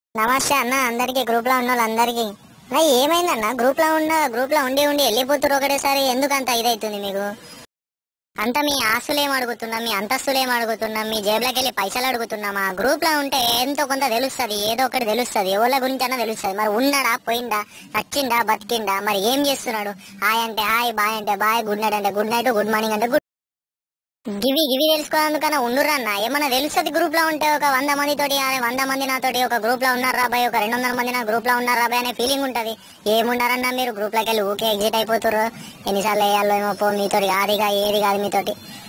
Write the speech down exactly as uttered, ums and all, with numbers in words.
నమస్తే అన్న అందరికి గ్రూప్ లో ఉన్న వాళ్ళందరికి. అన్న ఏమైందన్న గ్రూప్ లో ఉన్న గ్రూప్ లో ఉండి ఉండి వెళ్ళిపోతున్నారు ఒకటేసారి, ఎందుకంత ఇదైతుంది మీకు? అంత మీ ఆస్తులు ఏం అడుగుతున్నాం, మీ అంతస్తులు ఏం అడుగుతున్నాం, మీ జేబులోకి వెళ్ళి పైసలు అడుగుతున్నామా? గ్రూప్ లో ఉంటే ఎంతో కొంత తెలుస్తుంది, ఏదో ఒకటి తెలుస్తుంది, ఎవరి గురించి అన్నా తెలుస్తుంది. మరి ఉన్నాడా పోయిందా, చచ్చిండా బతికిండా, మరి ఏం చేస్తున్నాడు? హాయ్ అంటే హాయ్, బాయ్ అంటే బాయ్, గుడ్ నైట్ అంటే గుడ్ నైట్, గుడ్ మార్నింగ్ అంటే గుడ్. గివి గివి తెలుసుకోవడానికన్నా ఉండురన్న, ఏమన్నా తెలుస్తుంది. గ్రూప్ లో ఉంటే ఒక వంద మంది తోటి వంద మంది నాతోటి ఒక గ్రూప్ లో ఉన్నారు రాబాయ్, ఒక రెండు వందల మంది నా గ్రూప్ లో ఉన్నారు రాబాయ్ అనే ఫీలింగ్ ఉంటది. ఏముండారన్నా మీరు గ్రూప్ లోకి వెళ్ళి ఊకే ఎగ్జిట్ అయిపోతారు. ఎన్నిసార్లు వేయాలో ఏమో పో, మీతోటి ఆదిగా ఏది కాదు మీతోటి.